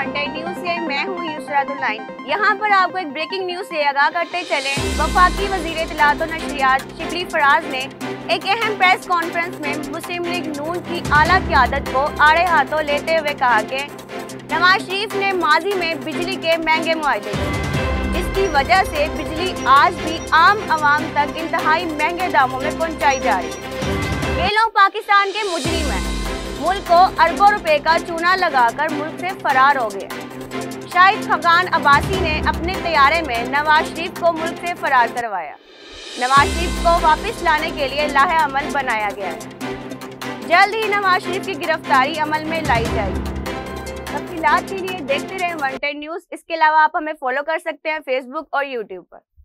Wanted news से मैं हूँ यूसरा दुलाइन। यहाँ पर आपको एक ब्रेकिंग न्यूज से आगाह करते चले। वफाकी वजीर इत्तलात और नशरियात शिबली फराज ने एक अहम प्रेस कॉन्फ्रेंस में मुस्लिम लीग नून की आला क़यादत को आड़े हाथों लेते हुए कहा कि नवाज शरीफ ने माजी में बिजली के महंगे मुआहदे किए, जिसकी वजह से बिजली आज भी आम आवाम तक इंतहाई महंगे दामों में पहुँचाई जा रही है। ये लोग पाकिस्तान के मुजरिम हैं, मुल्क को अरबों रुपए का चूना लगाकर मुल्क से फरार हो गया। शाहिद खगान अब्बासी ने अपने तैयारे में नवाज शरीफ को मुल्क से फरार करवाया। नवाज शरीफ को वापस लाने के लिए लाहे अमल बनाया गया है। जल्द ही नवाज शरीफ की गिरफ्तारी अमल में लाई जाएगी। तफसीलात के लिए देखते रहें वांटेड न्यूज। इसके अलावा आप हमें फॉलो कर सकते हैं फेसबुक और यूट्यूब पर।